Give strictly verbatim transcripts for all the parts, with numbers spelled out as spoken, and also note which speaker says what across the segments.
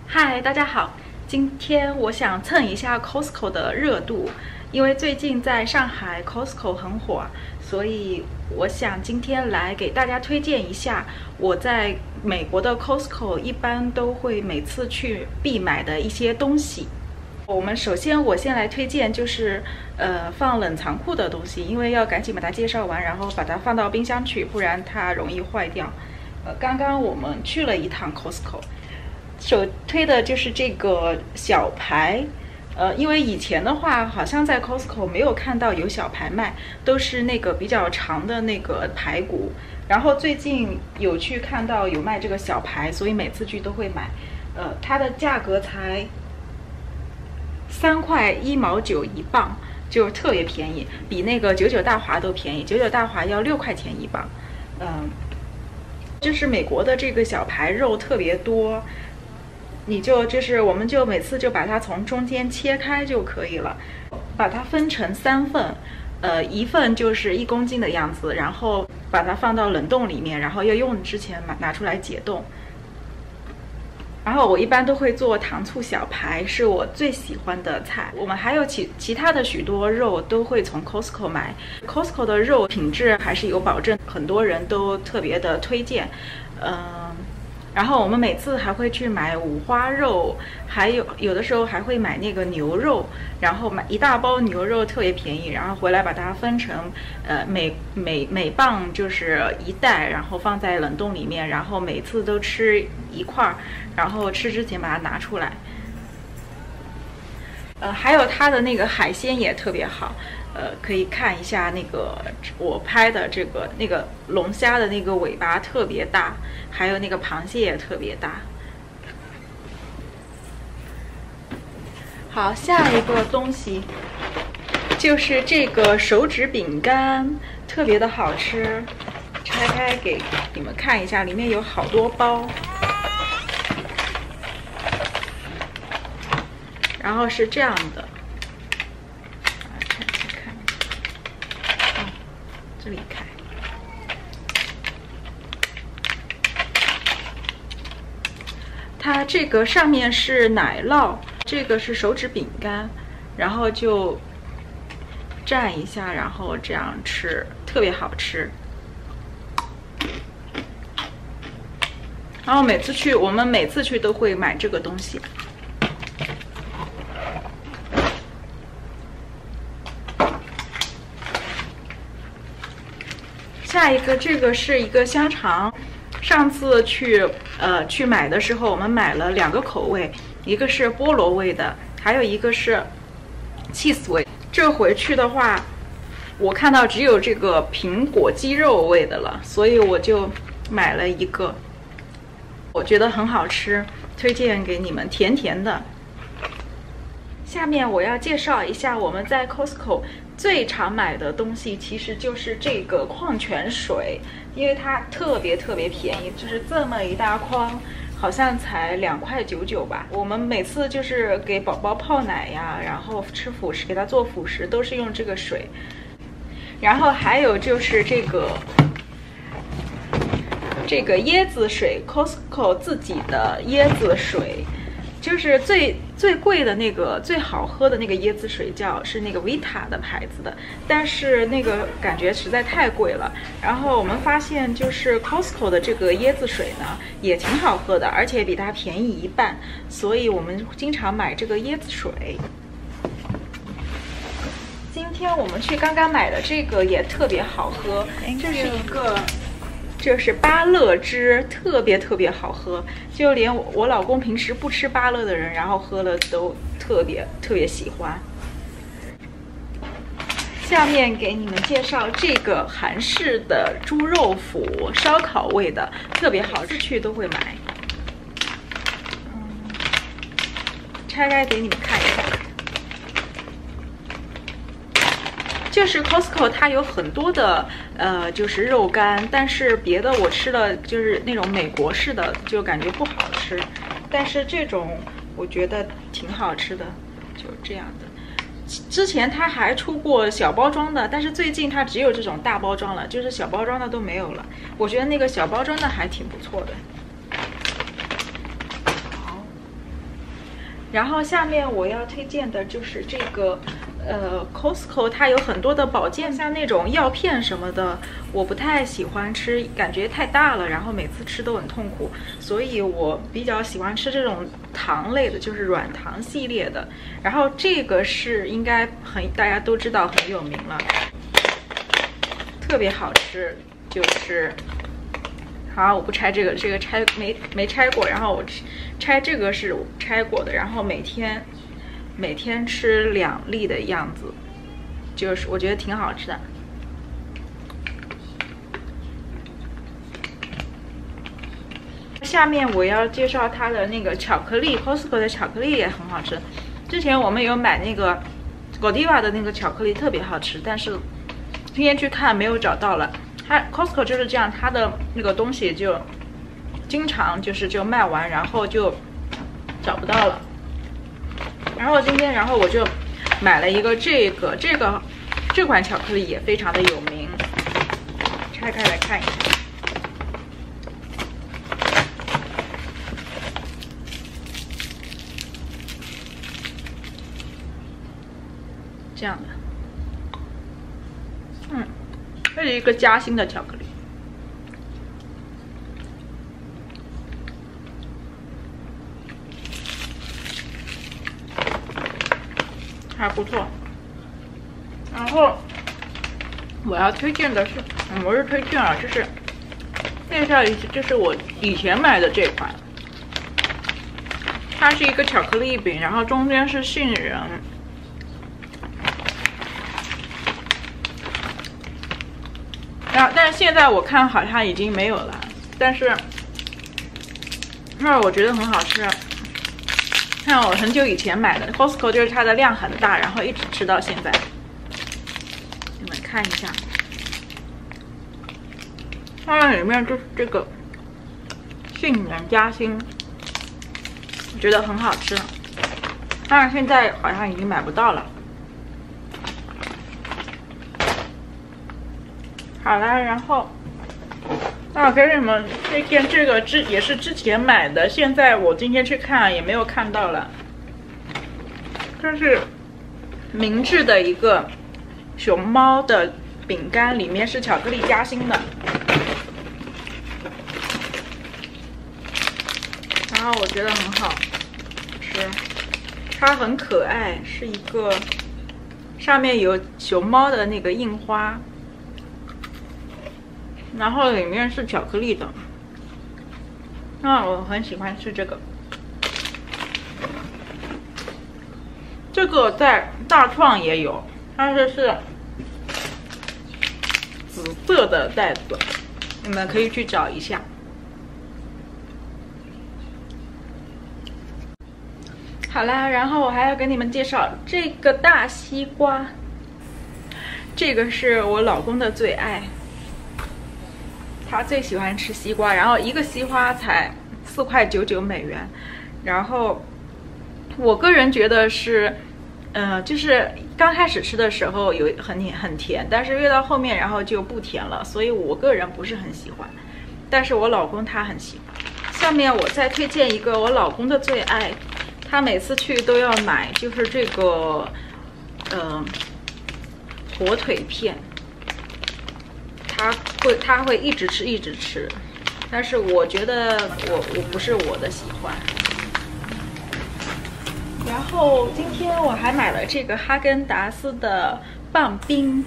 Speaker 1: 嗨，大家好，今天我想蹭一下 Costco 的热度，因为最近在上海 Costco 很火，所以我想今天来给大家推荐一下我在美国的 Costco 一般都会每次去必买的一些东西。我们首先我先来推荐就是呃放冷藏库的东西，因为要赶紧把它介绍完，然后把它放到冰箱去，不然它容易坏掉。呃，刚刚我们去了一趟 Costco。首推的就是这个小排，呃，因为以前的话，好像在 Costco 没有看到有小排卖，都是那个比较长的那个排骨。然后最近有去看到有卖这个小排，所以每次去都会买。呃，它的价格才三块一毛九一磅，就特别便宜，比那个九九大华都便宜。九九大华要六块钱一磅，嗯、呃，就是美国的这个小排肉特别多。你就就是我们就每次就把它从中间切开就可以了，把它分成三份，呃，一份就是一公斤的样子，然后把它放到冷冻里面，然后要用之前拿出来解冻。然后我一般都会做糖醋小排，是我最喜欢的菜。我们还有其其他的许多肉都会从 Costco 买 ，Costco 的肉品质还是有保证，很多人都特别的推荐，嗯、呃。然后我们每次还会去买五花肉，还有有的时候还会买那个牛肉，然后买一大包牛肉特别便宜，然后回来把它分成，呃每每每磅就是一袋，然后放在冷冻里面，然后每次都吃一块，然后吃之前把它拿出来。呃，还有它的那个海鲜也特别好，呃，可以看一下那个我拍的这个那个龙虾的那个尾巴特别大，还有那个螃蟹也特别大。好，下一个东西就是这个手指饼干，特别的好吃，拆开给你们看一下，里面有好多包。然后是这样的，看看看，哦，这里开。它这个上面是奶酪，这个是手指饼干，然后就蘸一下，然后这样吃，特别好吃。然后每次去，我们每次去都会买这个东西。下一个，这个是一个香肠。上次去呃去买的时候，我们买了两个口味，一个是菠萝味的，还有一个是 cheese 味。这回去的话，我看到只有这个苹果鸡肉味的了，所以我就买了一个，我觉得很好吃，推荐给你们，甜甜的。下面我要介绍一下我们在 Costco 最常买的东西，其实就是这个矿泉水，因为它特别特别便宜，就是这么一大筐，好像才两块九九吧。我们每次就是给宝宝泡奶呀，然后吃辅食，给他做辅食都是用这个水。然后还有就是这个这个椰子水 ，Costco 自己的椰子水。就是最最贵的那个最好喝的那个椰子水叫是那个 Vita 的牌子的，但是那个感觉实在太贵了。然后我们发现就是 Costco 的这个椰子水呢也挺好喝的，而且比它便宜一半，所以我们经常买这个椰子水。今天我们去刚刚买的这个也特别好喝，这是一个。这是芭乐汁，特别特别好喝，就连我, 我老公平时不吃芭乐的人，然后喝了都特别特别喜欢。下面给你们介绍这个韩式的猪肉脯，烧烤味的，特别好吃，去都会买。嗯，拆开给你们看一下。就是 Costco 它有很多的呃就是肉干，但是别的我吃了就是那种美国式的就感觉不好吃，但是这种我觉得挺好吃的，就这样的。之前它还出过小包装的，但是最近它只有这种大包装了，就是小包装的都没有了。我觉得那个小包装的还挺不错的。好， 然后下面我要推荐的就是这个，呃 ，Costco 它有很多的保健，像那种药片什么的，我不太喜欢吃，感觉太大了，然后每次吃都很痛苦，所以我比较喜欢吃这种糖类的，就是软糖系列的。然后这个是应该很大家都知道很有名了，特别好吃，就是。 好，我不拆这个，这个拆没没拆过。然后我拆这个是拆过的，然后每天每天吃两粒的样子，就是我觉得挺好吃的。下面我要介绍它的那个巧克力 ，Costco 的巧克力也很好吃。之前我们有买那个 Godiva 的那个巧克力，特别好吃，但是今天去看没有找到了。 它 Costco 就是这样，它的那个东西就经常就是就卖完，然后就找不到了。然后今天，然后我就买了一个这个这个这款巧克力也非常的有名，拆开来看一下。这样的，嗯。 这是一个夹心的巧克力，还不错。然后我要推荐的是，嗯，我是推荐啊，就是介绍一下，这是我以前买的这款，它是一个巧克力饼，然后中间是杏仁。 啊、但是现在我看好像已经没有了，但是那我觉得很好吃。看我很久以前买的 ，Costco 就是它的量很大，然后一直吃到现在。你们看一下，它里面就是这个杏仁夹心，我觉得很好吃。但是现在好像已经买不到了。 好了，然后，那我给你们推荐这个之也是之前买的，现在我今天去看也没有看到了。这是明治的一个熊猫的饼干，里面是巧克力夹心的。然后我觉得很好吃，它很可爱，是一个上面有熊猫的那个印花。 然后里面是巧克力的，那我很喜欢吃这个。这个在大创也有，它这是紫色的袋子，你们可以去找一下。好啦，然后我还要给你们介绍这个大西瓜，这个是我老公的最爱。 他最喜欢吃西瓜，然后一个西瓜才四块九九美元，然后我个人觉得是，呃，就是刚开始吃的时候有很很甜，但是越到后面然后就不甜了，所以我个人不是很喜欢，但是我老公他很喜欢。下面我再推荐一个我老公的最爱，他每次去都要买，就是这个，呃，火腿片。 他会他会一直吃一直吃，但是我觉得我我不是我的喜欢。然后今天我还买了这个哈根达斯的棒冰，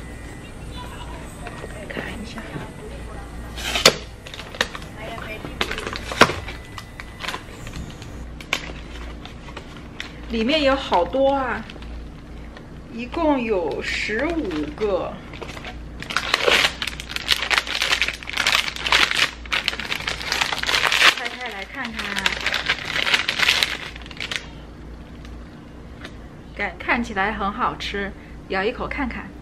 Speaker 1: 看一下，里面有好多啊，一共有十五个。 看看，感看起来很好吃，咬一口看看。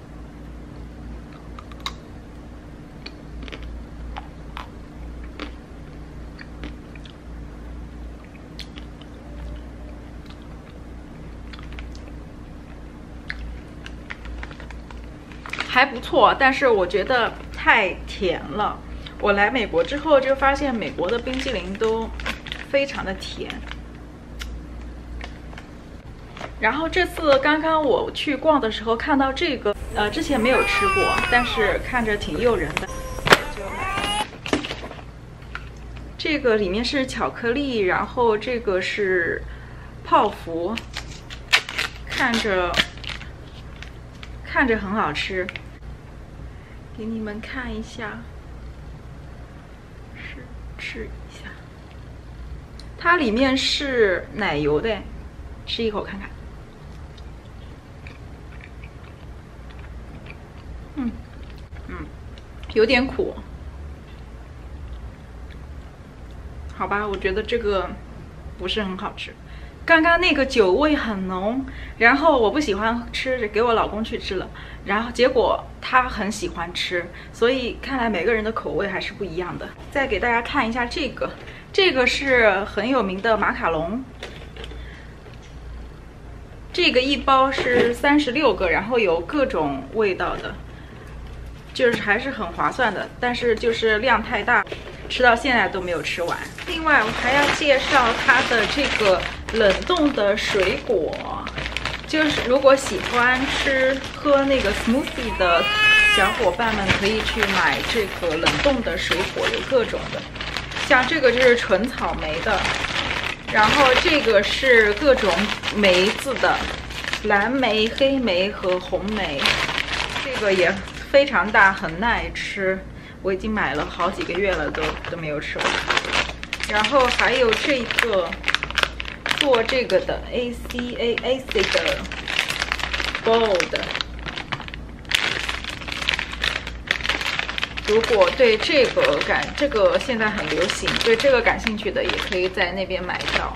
Speaker 1: 还不错，但是我觉得太甜了。我来美国之后就发现美国的冰淇淋都非常的甜。 然后这次刚刚我去逛的时候看到这个，呃，之前没有吃过，但是看着挺诱人的，就买。这个里面是巧克力，然后这个是泡芙，看着看着很好吃，给你们看一下，试吃一下。它里面是奶油的，吃一口看看。嗯嗯，有点苦。好吧，我觉得这个不是很好吃。刚刚那个酒味很浓，然后我不喜欢吃，给我老公去吃了，然后结果他很喜欢吃，所以看来每个人的口味还是不一样的。再给大家看一下这个，这个是很有名的马卡龙，这个一包是三十六个，然后有各种味道的，就是还是很划算的，但是就是量太大，吃到现在都没有吃完。另外我还要介绍它的这个冷冻的水果，就是如果喜欢吃喝那个 smoothie 的小伙伴们可以去买这个冷冻的水果，有各种的，像这个就是纯草莓的，然后这个是各种梅子的，蓝莓、黑莓和红莓，这个也非常大，很耐吃，我已经买了好几个月了，都都没有吃完。然后还有这个做这个的 A C A A C 的 Bold， 如果对这个感这个现在很流行，对这个感兴趣的也可以在那边买到。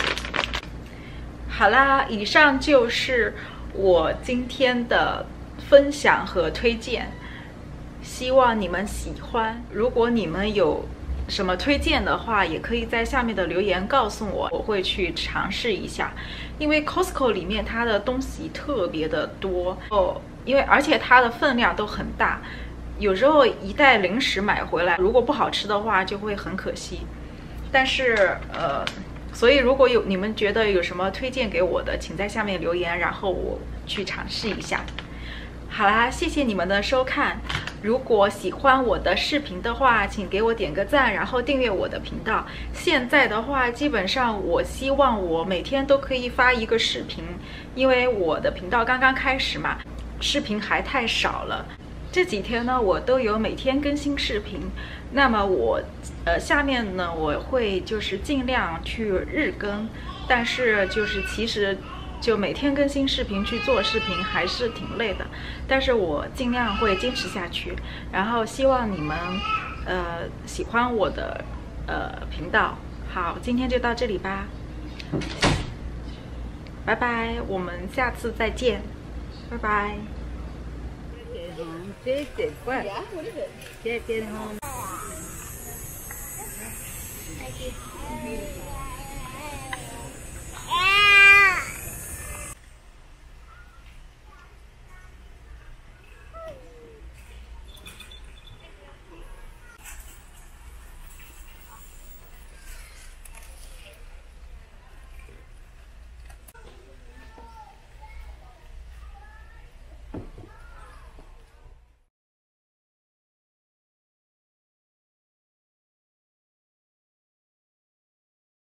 Speaker 1: 好啦，以上就是我今天的分享和推荐，希望你们喜欢。如果你们有什么推荐的话，也可以在下面的留言告诉我，我会去尝试一下。因为 Costco 里面它的东西特别的多哦，因为而且它的分量都很大，有时候一袋零食买回来，如果不好吃的话就会很可惜。但是呃，所以如果有你们觉得有什么推荐给我的，请在下面留言，然后我去尝试一下。好啦，谢谢你们的收看。如果喜欢我的视频的话，请给我点个赞，然后订阅我的频道。现在的话，基本上我希望我每天都可以发一个视频，因为我的频道刚刚开始嘛，视频还太少了。这几天呢，我都有每天更新视频。那么我，呃，下面呢，我会就是尽量去日更，但是就是其实。就每天更新视频去做视频还是挺累的，但是我尽量会坚持下去。然后希望你们呃喜欢我的呃频道。好，今天就到这里吧，拜拜，我们下次再见，拜拜。